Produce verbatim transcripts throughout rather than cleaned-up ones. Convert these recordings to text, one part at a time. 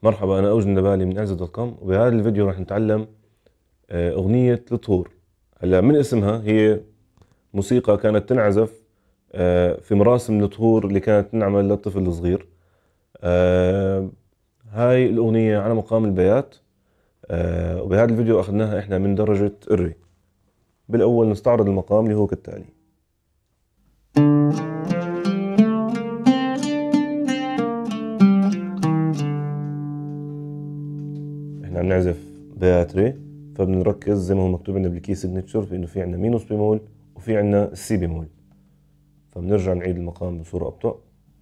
مرحبا، أنا أوجد النبالي من أعزة دوت كوم، وبهذا الفيديو راح نتعلم أغنية الطهور. هلا من اسمها هي موسيقى كانت تنعزف في مراسم الطهور اللي كانت تنعمل للطفل الصغير. هاي الأغنية على مقام البيات، وبهذا الفيديو أخذناها إحنا من درجة الري. بالأول نستعرض المقام اللي هو كالتالي. إحنا عم نعزف بيات ري، فبنركز زي ما هو مكتوب عندنا بالكي سيجنتشر في إنه في عندنا مينوس بيمول وفي عندنا السي بيمول. فبنرجع نعيد المقام بصورة أبطأ.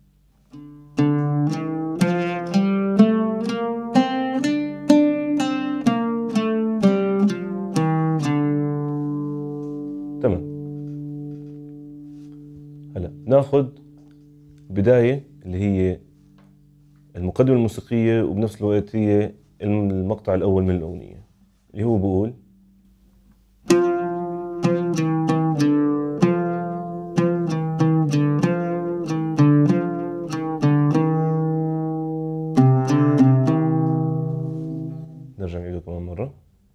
تمام. هلا ناخذ بداية اللي هي المقدمة الموسيقية، وبنفس الوقت هي المقطع الأول من الأغنية اللي هو بقول: نرجع نعيده كمان مرة.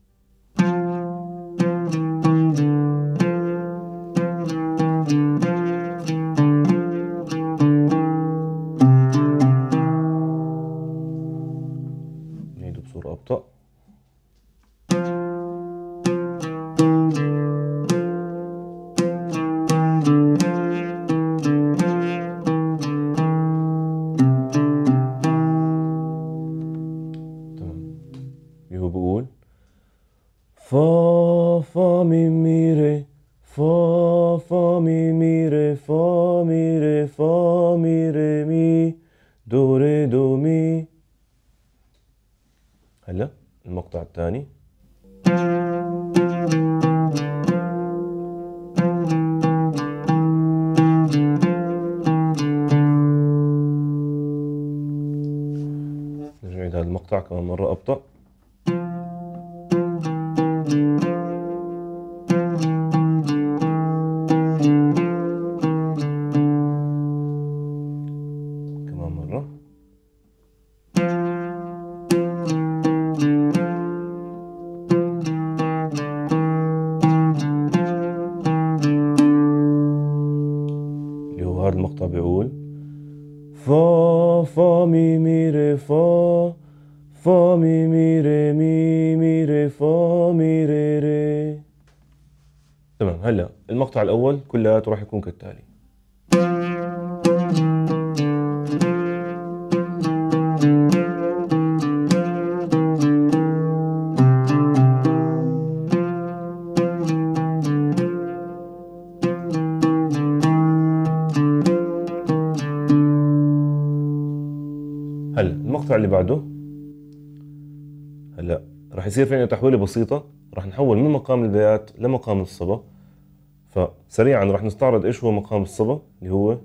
نعيده بصورة أبطأ. تمام. اللي هو بقول فا فا مي مي ري، فا فا مي مي ري، فا مي ري، فا مي ري مي، دو ري دو مي. هلا المقطع الثاني. نرجع نعيد هذا المقطع كمان مرة أبطأ. كمان مرة. اللي هو هذا المقطع بيقول فا فا مي مي ري، فا فا مي مي ري مي مي ري، فا مي ري ري. تمام. هلا المقطع الأول كلياته راح يكون كالتالي. هلا المقطع اللي بعده، هلا راح يصير في عندنا تحويلة بسيطة، راح نحول من مقام البيات لمقام الصبا. فسريعا راح نستعرض ايش هو مقام الصبا، اللي هو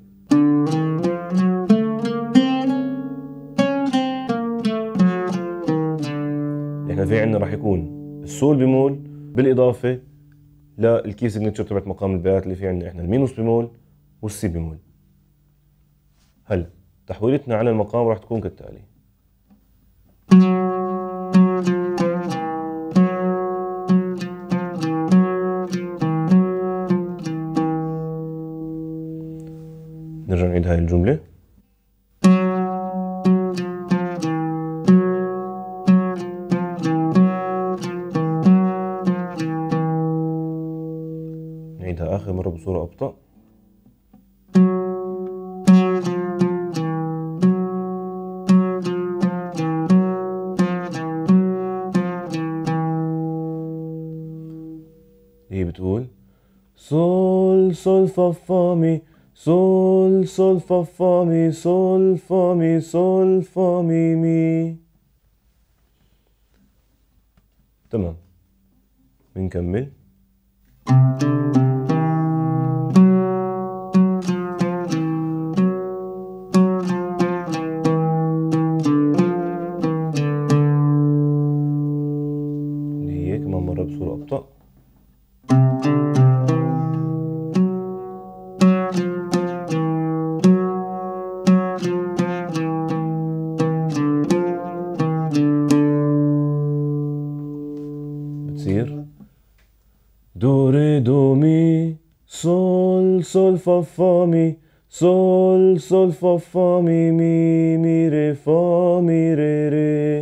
احنا في عندنا راح يكون السول بيمول بالاضافة للكي سيجنتشر تبعت مقام البيات اللي في عندنا احنا المينوس بيمول والسي بيمول. هلا تحويلتنا على المقام راح تكون كالتالي. نرجع نعيد هاي الجملة. نعيدها آخر مرة بصورة أبطأ. هي بتقول سول سول فا فا مي، سول سول فا فا مي، سول فا مي، سول فا مي مي. تمام. بنكمل. اللي هي كمان مرة بصورة أبطأ. دو ري دو مي صول صول فا فا مي صول صول فا فا مي مي مي ري فا مي ري ري.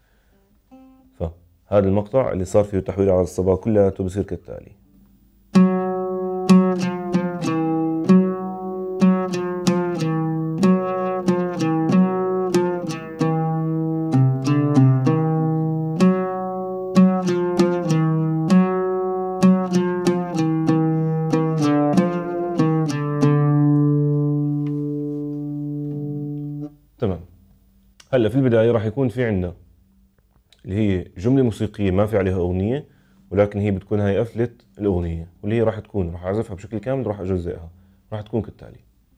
فهذا المقطع اللي صار فيه تحويل على الصبا كلياته بصير كالتالي. تمام. هلا في البداية راح يكون في عندنا اللي هي جملة موسيقية ما في عليها أغنية، ولكن هي بتكون هاي قفلة الأغنية، واللي هي راح تكون راح أعزفها بشكل كامل، راح أجزئها، راح تكون كالتالي.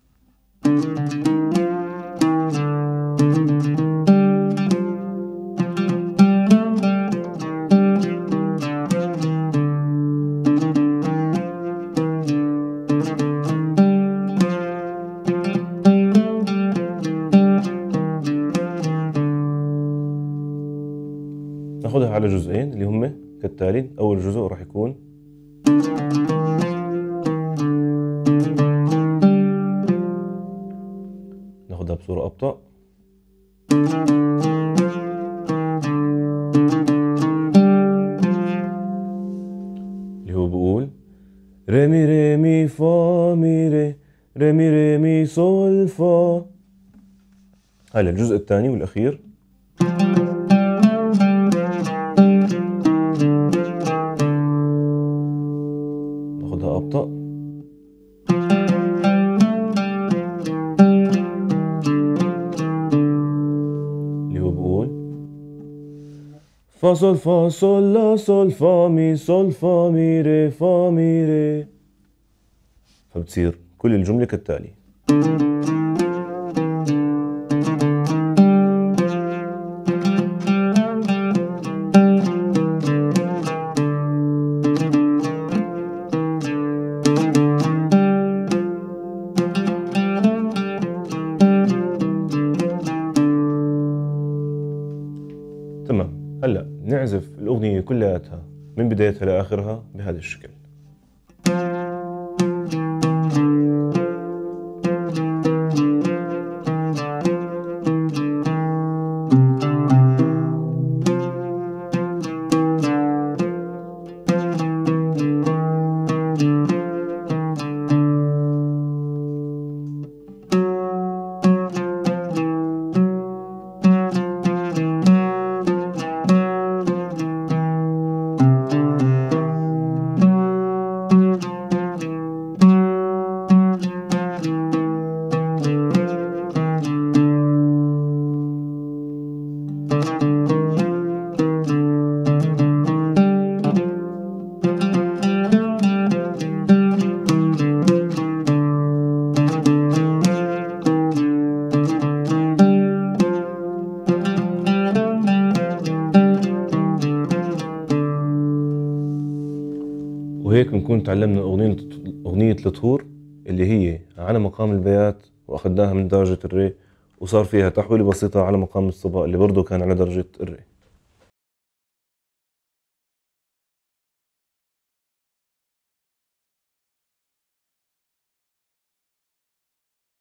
ناخذها على جزئين اللي هم كالتالي. أول جزء راح يكون ناخذها بصورة أبطأ، اللي هو بقول ري مي ري مي فا مي ري ري مي ري مي صول فا. هلا الجزء الثاني والأخير ناخذها أبطأ، اللي هو بقول فا صول فا صول لا صول فا مي صول فا مي ري فا مي ري. فبتصير كل الجملة كالتالي. تمام. هلا نعزف الأغنية كلياتها من بدايتها لآخرها بهذا الشكل. وهيك بنكون تعلمنا أغنية أغنية الطهور اللي هي على مقام البيات وأخذناها من درجة الري، وصار فيها تحويلة بسيطة على مقام الصبا اللي برضه كان على درجة الري.